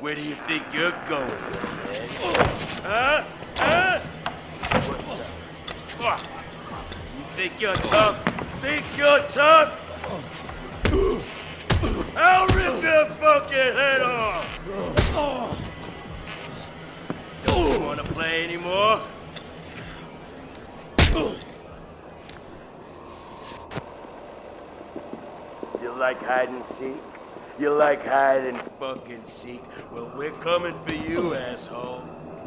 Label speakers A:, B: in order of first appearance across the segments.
A: Where do you think you're going, man? Huh? Huh? What the? You think you're tough? Think you're tough? I'll rip your fucking head off! Don't you want to play anymore? You like hide and seek? You like hide and fucking seek? Well, we're coming for you, asshole.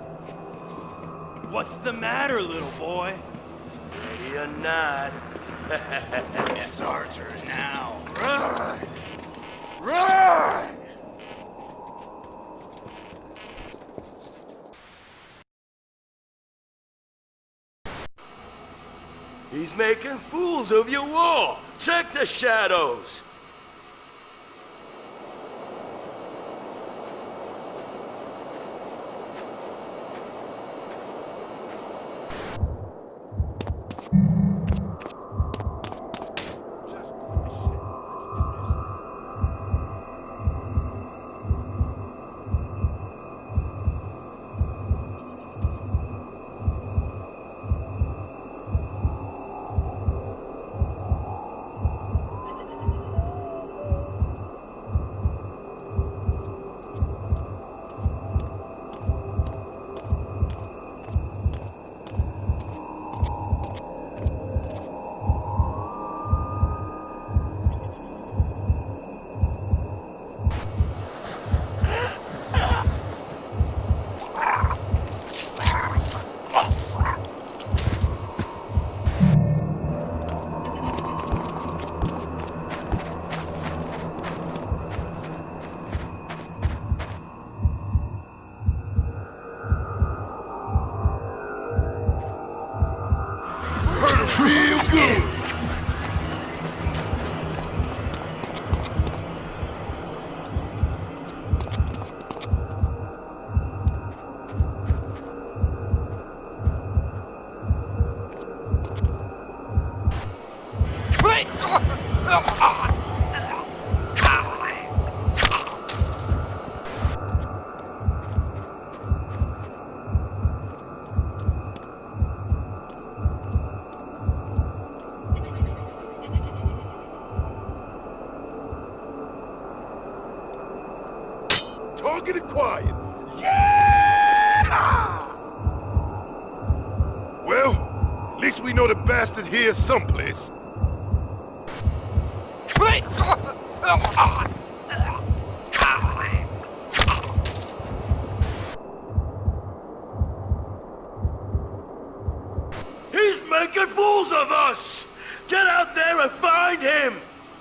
B: What's the matter, little boy?
A: Ready or not.
B: It's our turn now.
A: Run! Run! He's making fools of your wall. Check the shadows. Real good. Target acquired. Yeah! Well, at least we know the bastard here someplace. He's making fools of us! Get out there and find him!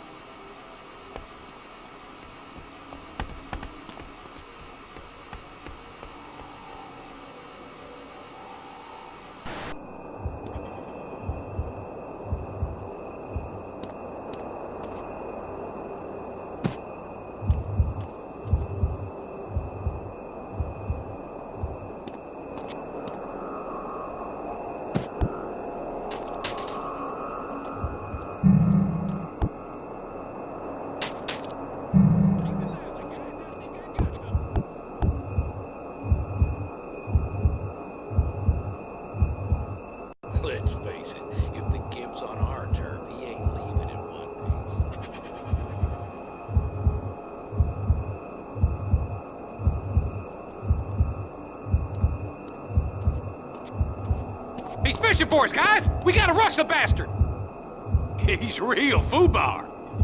C: Let's face it, if the gimp's on our turf, he ain't leaving in one piece.
B: He's fishing for us, guys! We gotta rush the bastard! He's real foobar.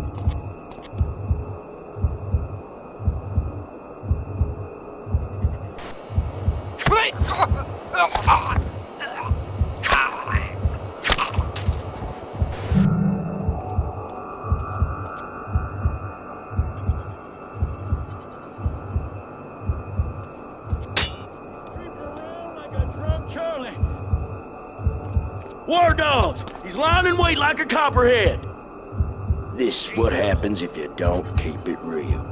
A: War dogs! He's lying in wait like a copperhead! This is what happens if you don't keep it real.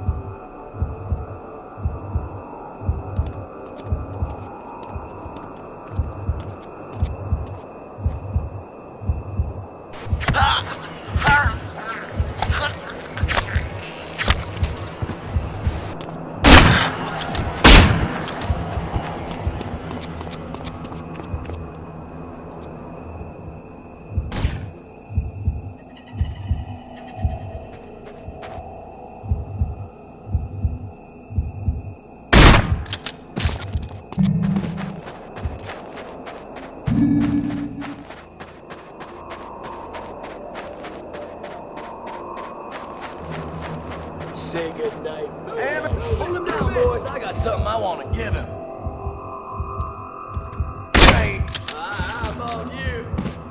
A: say goodnight.
D: Hold him down, boys. I got something I want to give him.
A: Hey,
D: I'm on you.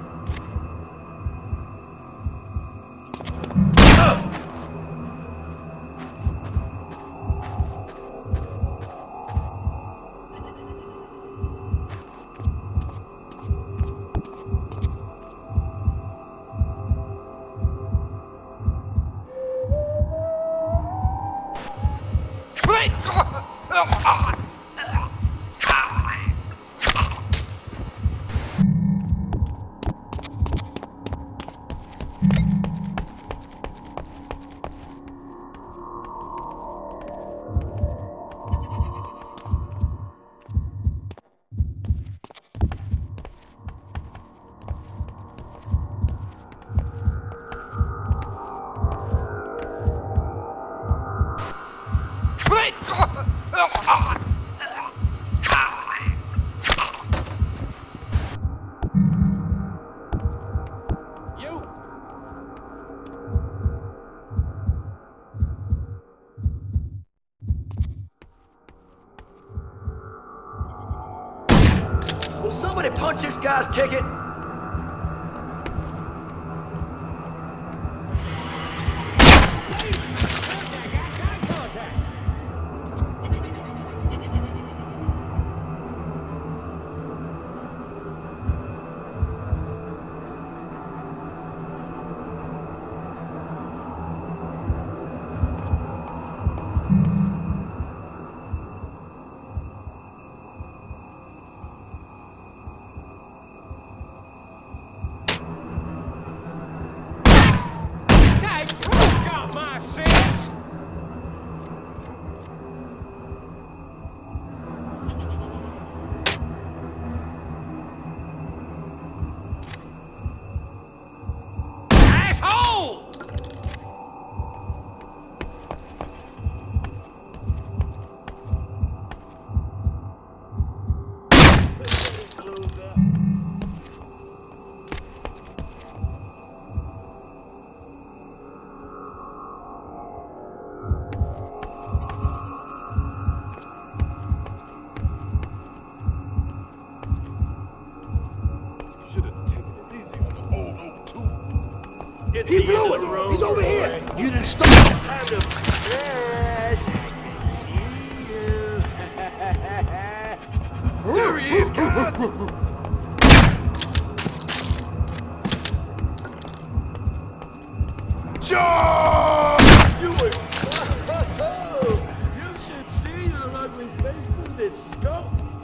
D: Will somebody punch this guy's ticket?
A: He blew it. He's over here. You didn't stop. Time to crash. I can see you. There he is, guys. John! You were... You should see your ugly face through this scope.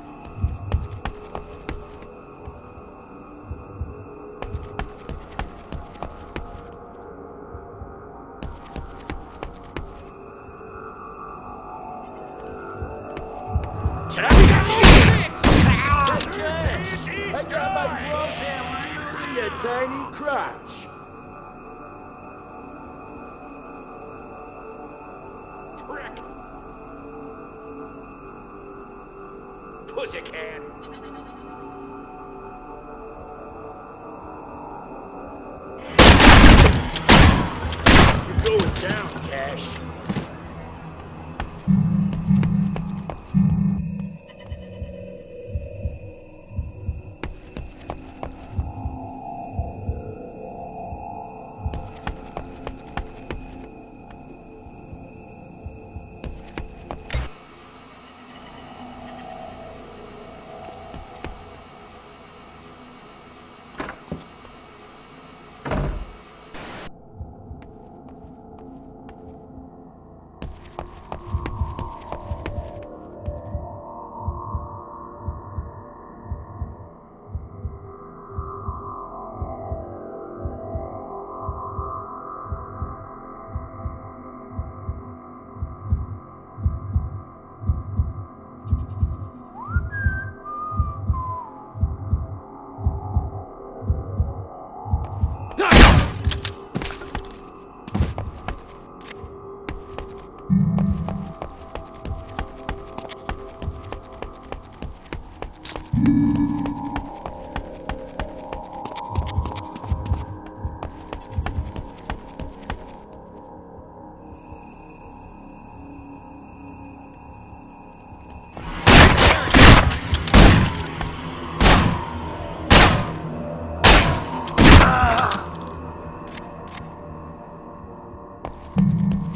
D: I got my gloves hand literally a tiny crotch.
B: Prick! Pussycat!
A: You're going down, Cash.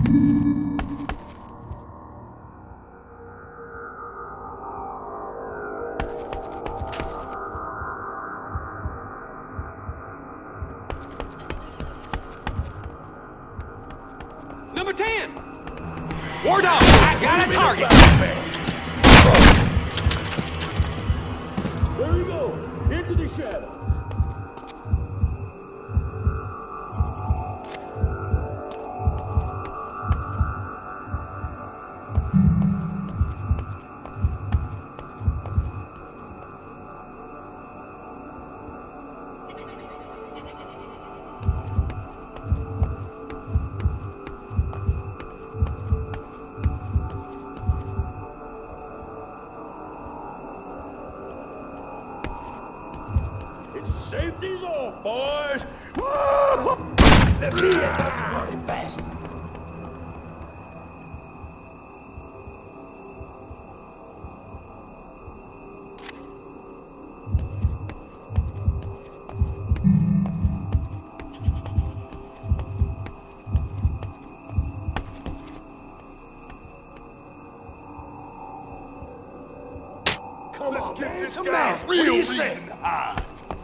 B: Number 10! Ward up! I got a target!
D: There you go. Into the shadow. Safety's off, boys! Woo! Let me in, that bloody bastard! Come on, man, this guy real reason to hide.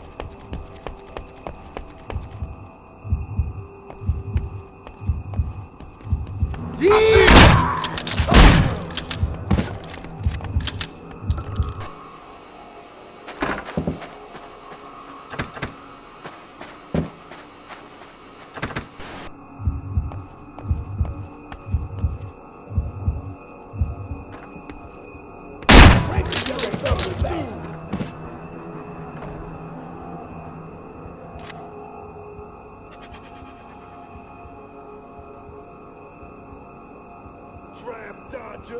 D: Trap dodger.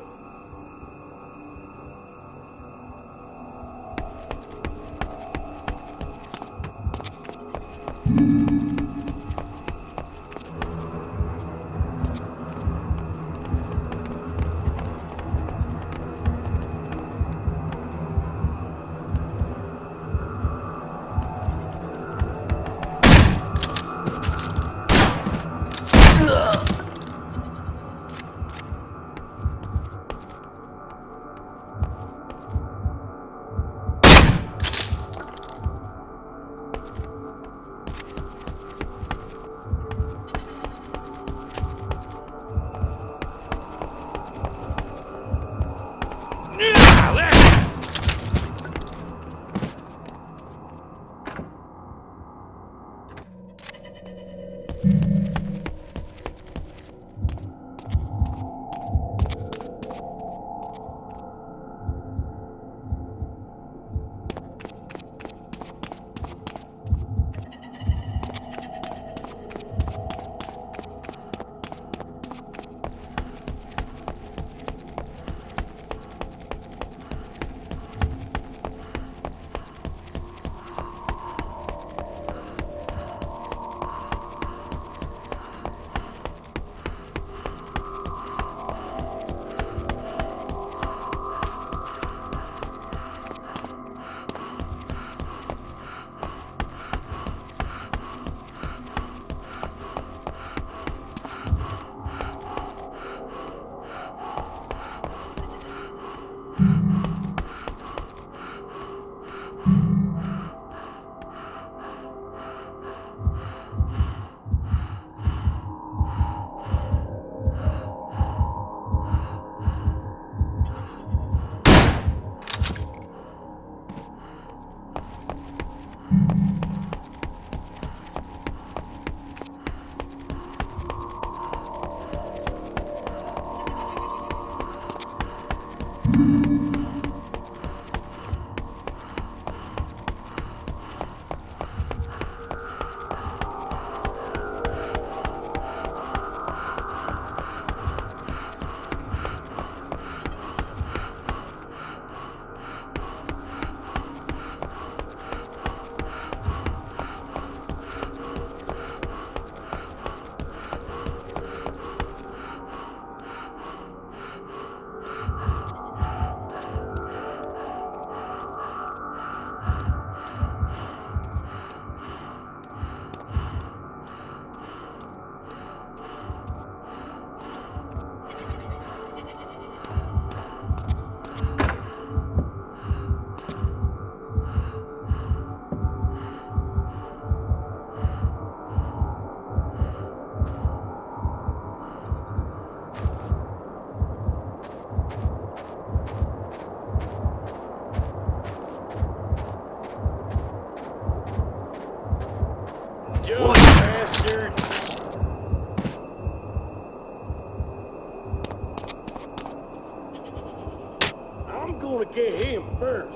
D: gonna get him first.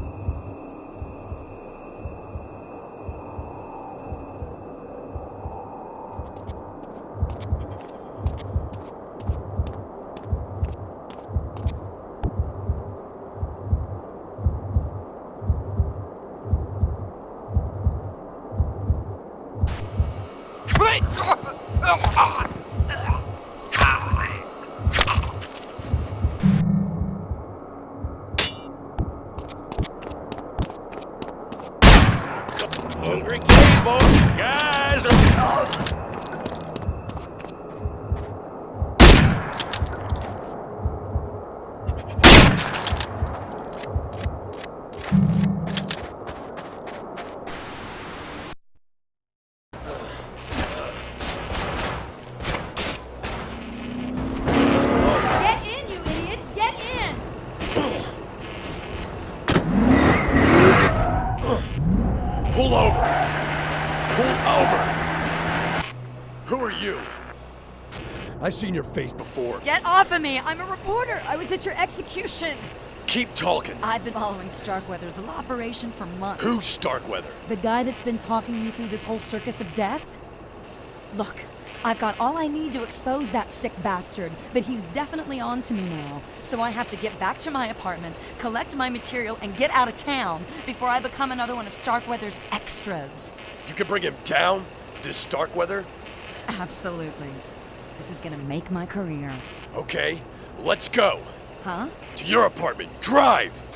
B: Hungry cable guys are...
E: Get in, you idiot! Get in!
A: Pull over! Pull over! Who are you?
D: I seen your face before.
E: Get off of me! I'm a reporter! I was at your execution!
A: Keep talking.
E: I've been following Starkweather's little operation for months.
A: Who's Starkweather?
E: The guy that's been talking you through this whole circus of death? Look, I've got all I need to expose that sick bastard, but he's definitely on to me now. So I have to get back to my apartment, collect my material, and get out of town before I become another one of Starkweather's extras.
A: You can bring him down? This Starkweather?
E: Absolutely. This is gonna make my career.
A: Okay, let's go.
E: Huh?
A: To your apartment. Drive!